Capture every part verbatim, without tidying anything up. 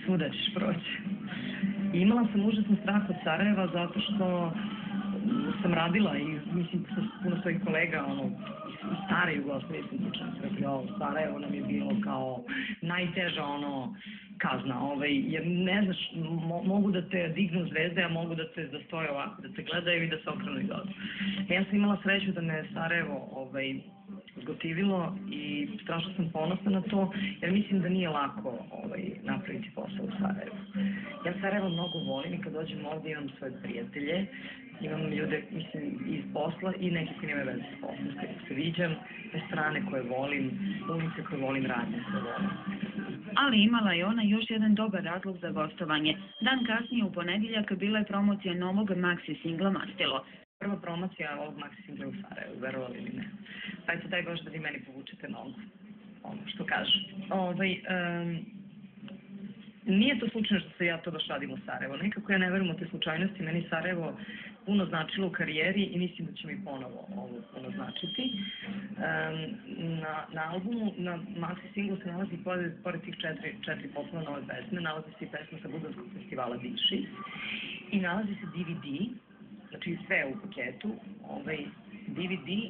svuda ćeš proći. I imala sam užasno strah od Sarajeva zato što sam radila i mislim sa puno svojih kolega, ono, iz stare Jugoslavije sam slučajno se rekli, ovo, Sarajevo nam je bilo kao najteža, ono, kazna, ovaj, jer ne znaš, mo, mogu da te dignu zvezde, a mogu da te zastoje ovako, da te gledaju i da se okrenu i dođu. Ja sam imala sreću da me Sarajevo, ovaj, zgotivilo i strašno sam ponosna na to, jer mislim da nije lako ovaj, napraviti posao u Sarajevu. Ja Sarajevo mnogo volim i kad dođem ovdje imam svoje prijatelje, imam ljude, mislim, iz posla i neki koji nemaju veze s poslom, s kojim se viđam, strane koje volim, ulice koje volim, radnje koje volim. Ali imala je ona još jedan dobar razlog za gostovanje. Dan kasnije u ponedjeljak bila je promocija novog maxi singla Mastilo. Prva promocija ovog maxi singla u Sarajevu, verovali ili ne. Pa eto, daj Bože da vi meni povučete nogu, ono što kažu. Ovaj, um, nije to slučajno što se ja to baš radim u Sarajevo. Nekako ja ne verujem u te slučajnosti. Meni Sarajevo puno značilo u karijeri i mislim da će mi ponovo ovo puno značiti. Um, na, na albumu, na maxi singlu se nalazi, pored, pored tih četiri, četiri potpuno nove pesme, nalazi se i pesma sa Bugarskog festivala Diši i nalazi se D V D, znači sve u paketu, ovaj D V D,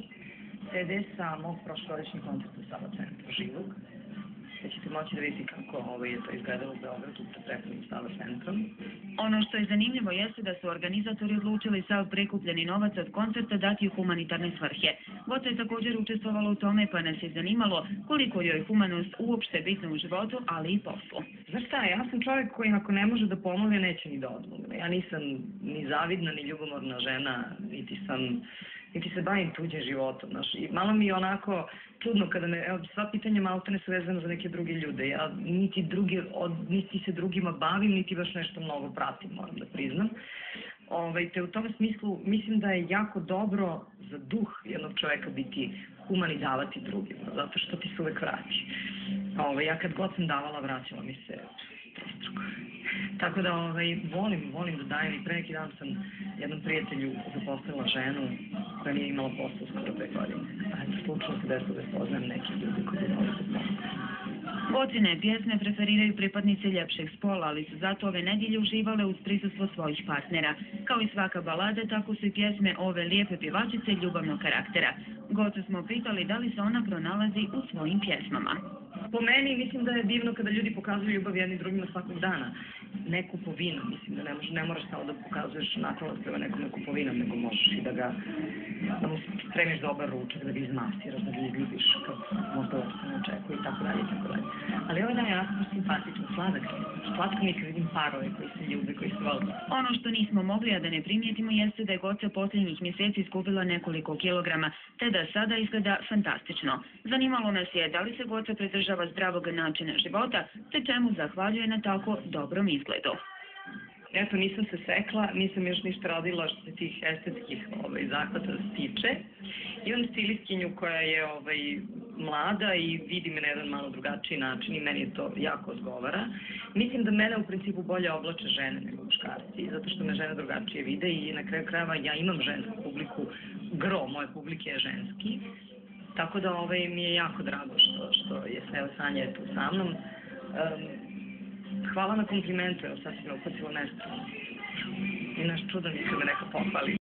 C D sa mog prošlogodišnjeg koncerta Sava centra živog. Da ćete moći da vidite kako ovaj, je to izgledalo u Beogradu pred prepunim Sava centrom. Ono što je zanimljivo jeste da su organizatori odlučili sav prikupljeni novac od koncerta dati u humanitarne svrhe. Goca je također učestvovala u tome, pa nas je zanimalo koliko joj humanost uopšte bitna u životu, ali i poslu. Znaš šta, ja sam čovjek koji ako ne može da pomogne, neće ni da odmogne. Ja nisam ni zavidna, ni ljubomorna žena, niti sam... niti se bavim tuđim životom, znaš, i malo mi je onako čudno kada me, evo, sva pitanja maltene su vezane za neke druge ljude, ja niti, drugi, od, niti se drugima bavim, niti baš nešto mnogo pratim, moram da priznam. Ove, te u tom smislu mislim da je jako dobro za duh jednog čoveka biti human i davati drugima, zato što ti se uvek vrati. Ove, ja kad god sam davala, vraćala mi se trostruko. Tako da ovaj, volim, volim da dajem i pre neki dan sam jednom prijatelju zaposlila ženu koja nije imala posao skoro dve godine. Ajde, slučajno se desilo da spoznajem neki ljudi koji bi mogli se pomoći. Gocine pjesme preferiraju pripadnice ljepšeg spola, ali su zato ove nedjelje uživale uz prisustvo svojih partnera. Kao i svaka balada, tako su i pjesme ove lijepe pjevačice ljubavnog karaktera. Gocu smo pitali da li se ona pronalazi u svojim pjesmama. Po meni mislim da je divno kada ljudi pokazuju ljubav jedni drugima svakog dana. Ne kupovinom, mislim da ne, može, ne moraš samo da pokazuješ naklonost prema nekome kupovinom, nego možeš i da ga, da mu spremiš dobar ručak, da ga izmasiraš, da ga izljubiš kad možda uopšte ne očekuje i tako dalje i tako dalje. Ali ovaj dan je jako simpatičan, sladak je. Slatko mi je kad vidim parove koji se ljube, koji se vole. Ono što nismo mogli, a da ne primijetimo, jeste da je Goca posljednjih mjeseci skupila nekoliko kilograma, te da sada izgleda fantastično. Zanimalo nas je da li se Goca pridržava zdravog načina života, te čemu zahvaljuje na tako dobrom izgledu. Eto, nisam se sekla, nisam još ništa radila što se tih estetskih ovaj, zahvata tiče. Imam stilistkinju koja je ovaj, mlada i vidi me na jedan malo drugačiji način i meni je to jako odgovara. Mislim da mene u principu bolje oblače žene nego muškarci, zato što me žene drugačije vide i na kraju krajeva ja imam žensku publiku, gro moje publike je ženski. Tako da ovaj, mi je jako drago što, što je Seva Sanja je tu sa mnom. Um, hvala na komplimentu, evo sad si me upacilo nestrano. I naš čudan mi se me neka pohvali.